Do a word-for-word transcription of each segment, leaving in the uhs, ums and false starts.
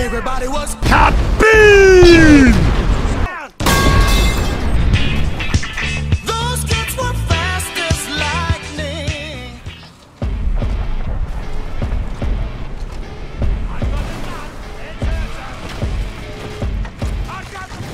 everybody was happy. Those kids were fast as lightning. I got the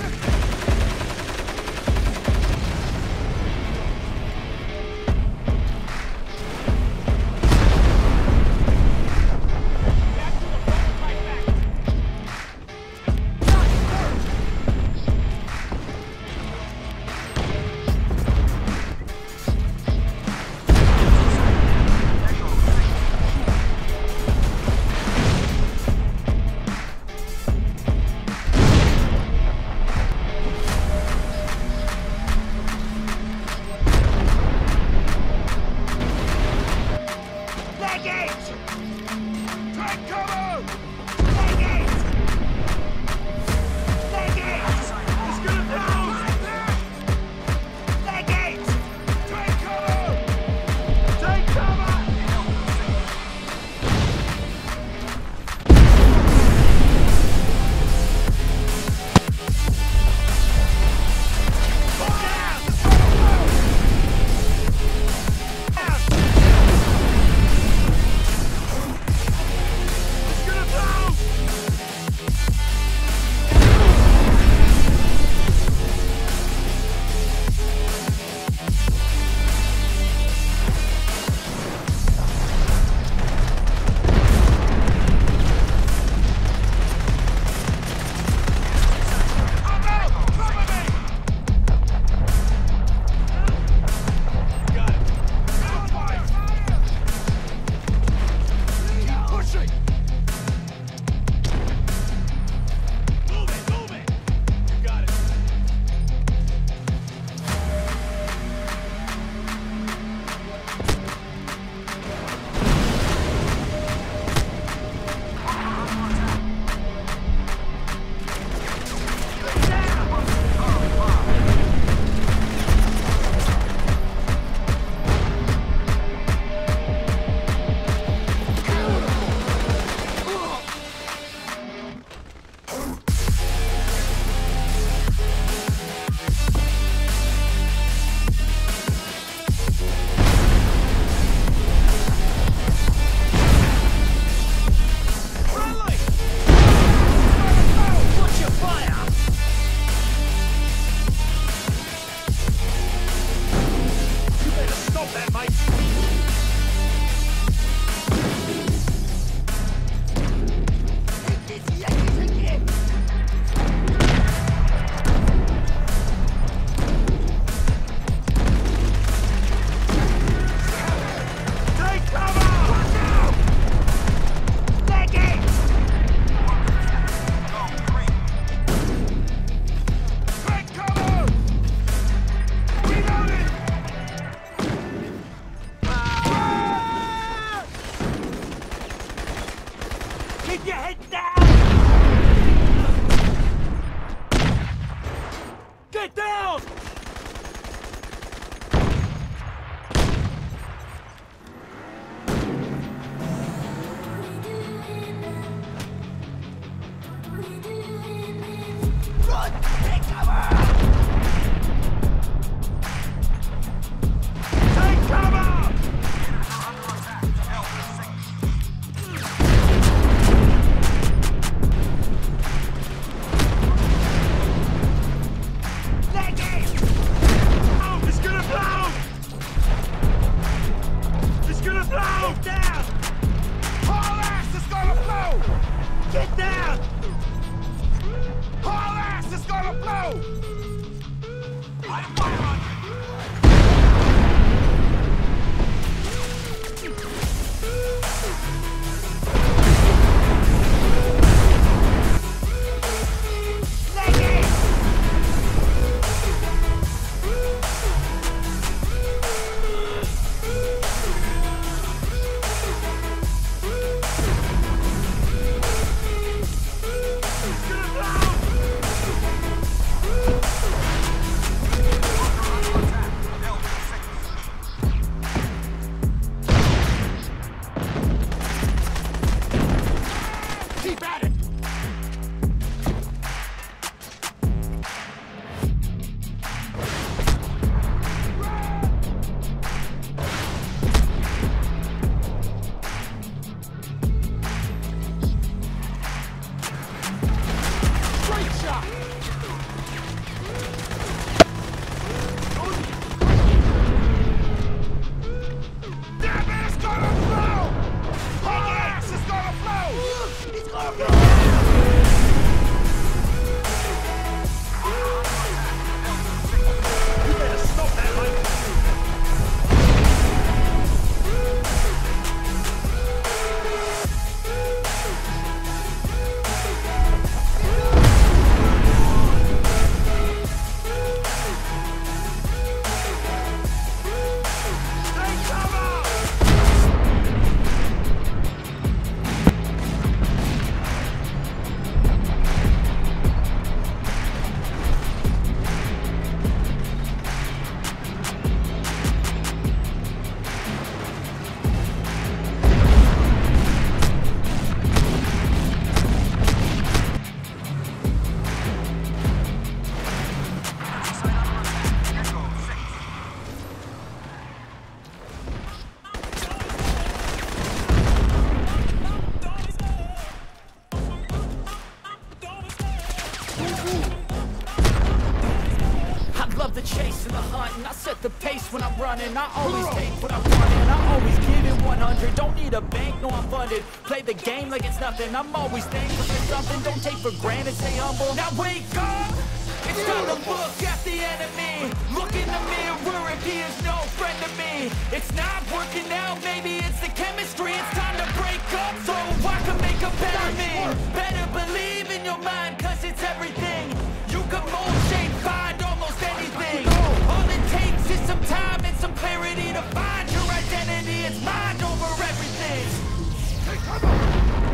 running. I always take what I want and I always give it one hundred. Don't need a bank, no I'm funded. Play the game like it's nothing. I'm always thankful for something. Don't take for granted, stay humble. Now wake up! It's time to look at the enemy. Look in the mirror if he is no friend to me. It's not working out, maybe it's the chemistry. It's time to break up so I can make a better me. Better believe in your mind, cause it's everything. You can mold, shape, find almost anything. All it takes is some time and some clarity to find your identity. It's mind over everything. Hey, come on!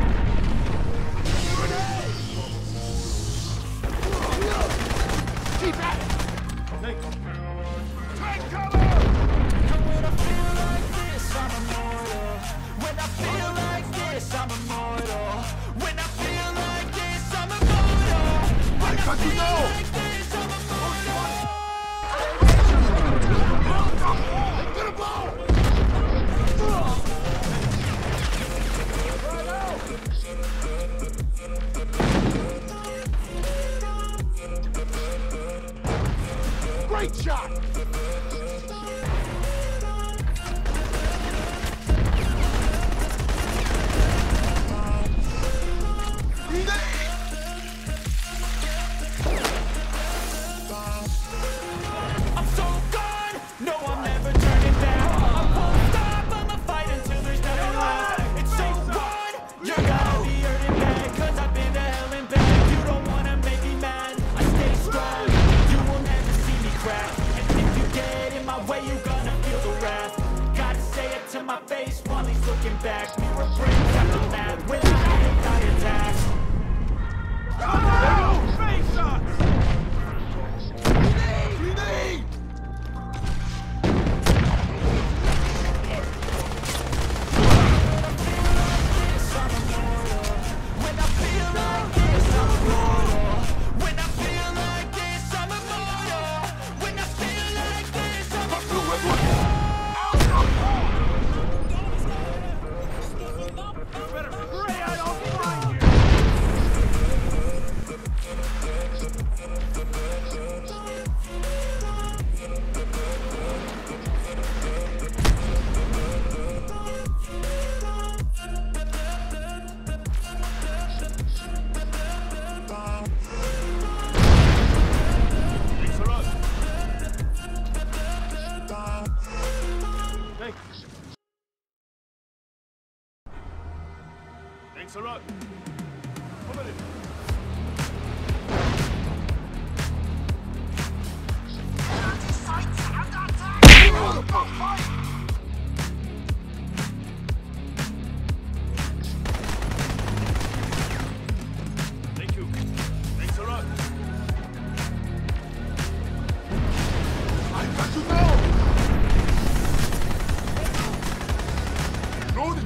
Keep at it! Thanks. Take cover! And when I feel like this, I'm immortal. When I feel like this, I'm immortal. When I feel like this, I'm immortal. When I feel like this, I'm immortal. Get a ball! Great shot! I'm so gone! No, I'm never turning back. I won't stop, I'ma fight until there's nothing left. It's so gone! You're gonna be hurting bad, cause I've been to hell and back. You don't wanna make me mad, I stay strong. You will never see me crack. And if you get in my way, you're gonna feel the wrath. Gotta say it to my face while he's looking back. Mirror brings out the mad when I hate, I attack. Oh, face shots! Thanks a lot. Come on in. Thank you. Thanks a lot. I got you now. Loading.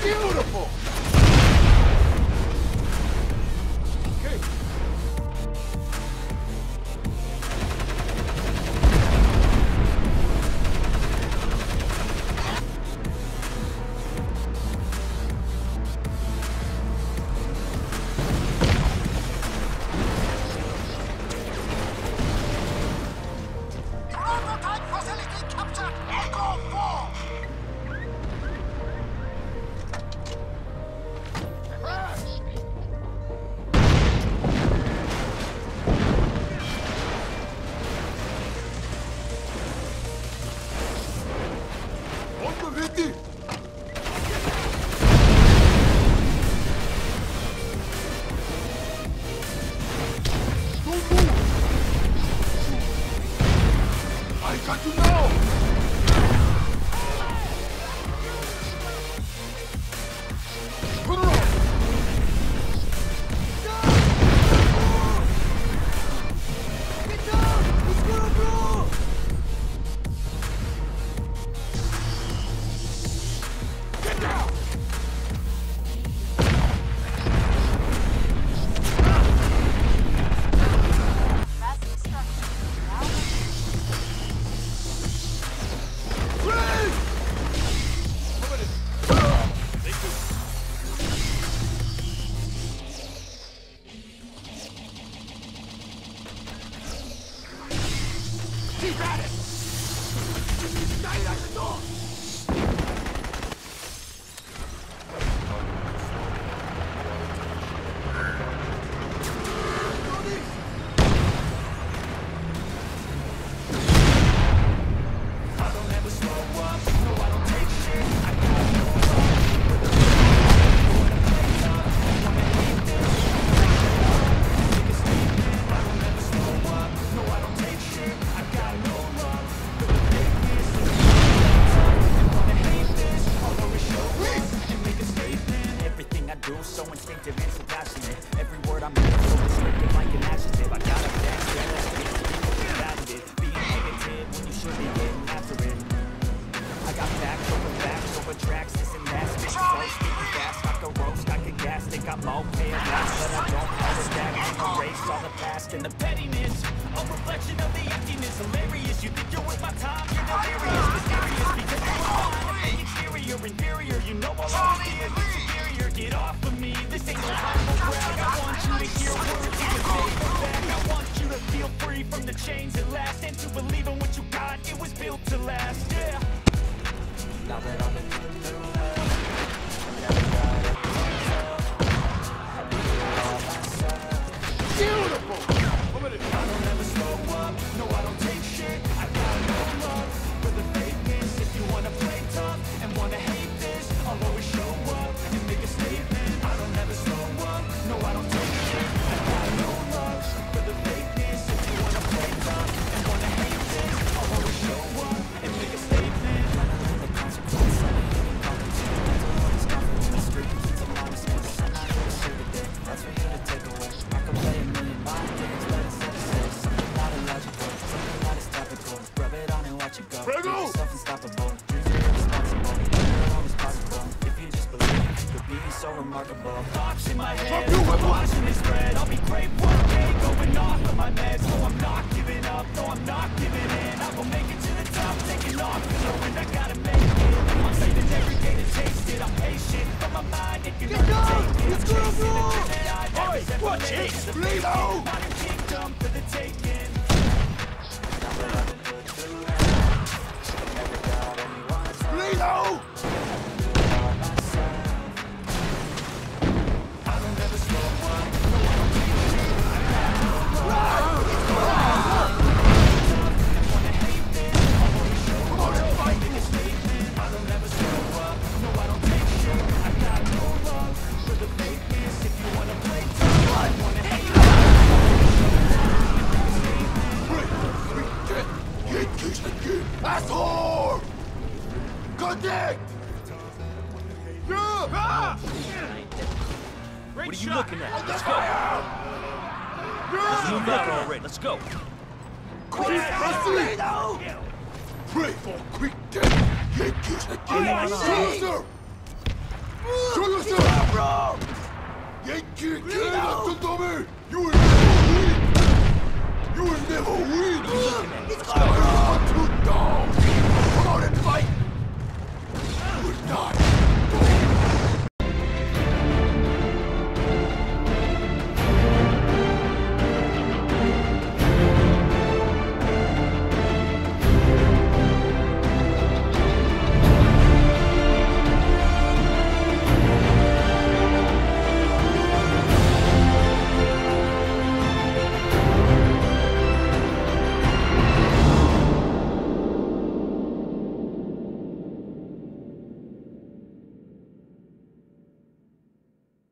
Beautiful! Okay. Prototype facility captured! Echo four! I got you now! Put her on! Get down! Let's go, bro! Get down! Keep at it! Stay at the door! I don't ever slow up, no I don't take shit. I got no love for the wanna play tough, wanna hate this. Take a statement, I don't ever slow up, no I don't take shit. I got no love for the fakeness. And wanna hate this, I'll always show up and make a statement. Everything I do so instinctive and so passionate. Every word I'm in so descriptive like an adjective. I gotta dance, yeah, that's the it. Being negative when you should be getting after it. I got facts over facts over tracks, this and that. Spitting slow, speaking fast, I could roast, I could gas. Think I'm okay at last, but I don't understand. Erase all the past and the pettiness. A reflection of the emptiness. Hilarious, you think you're worth my time, you're delirious. Mysterious, because you're mine. The exterior, inferior, you know I'll always be a bit superior. Get off of me, this ain't no humble brag. I want you to hear words, you can take them back. I want you to feel free from the chains at last, and to believe in what you got, it was built to last, yeah. Now that I'm in the new hell, I never got it myself. I do it all myself. Beautiful! I don't ever slow up, no I don't take shit. I got no love for the fakeness. If you wanna play tough and wanna hate this, I'll always show up and make a statement. I don't ever slow up, no I don't take shit. I got no love for the fakeness. If you wanna play tough and wanna hate this, I'll always show up and make a statement. The consequence of it, confidence, confidence in the street, keeps them honest, I'm not here to save it. That's for you to take away. I can play a million mind games, let it set it safe. Something not illogical, something not as topical. Rub it on and watch it go. Make yourself unstoppable. Dreams are irresponsible, they're always possible. If you just believe, you'll be so remarkable. Thoughts in my head, I'm watching it spread. I'll be great one day, going off of my meds. No, I'm not giving up, no, I'm not giving in. I will make it to the top, taking off, knowing I gotta make it. I'm saving every day to taste it. I'm patient, but my mind, it can only take it. Let's go, bro! Hey, watch it! Bleed out! Modern kingdom for the taking. Bleed out! I don't ever slow up, no I don't take shit. I got no love. And wanna hate this, I'll always show up. Make a statement. I don't ever slow up, no I don't take shit. I got no love for the fakeness. If you wanna play tough, I wanna hate it. Get kissed again! Asshole! Connect! Yeah! Ah! What are you looking at? Let's go. Yeah! Move out already. Let's go. Quick, proceed! Pray for quick death! Get kissed again! Closer! 개 같은 놈을! You will never win! You will never win! He's gonna blow! To die!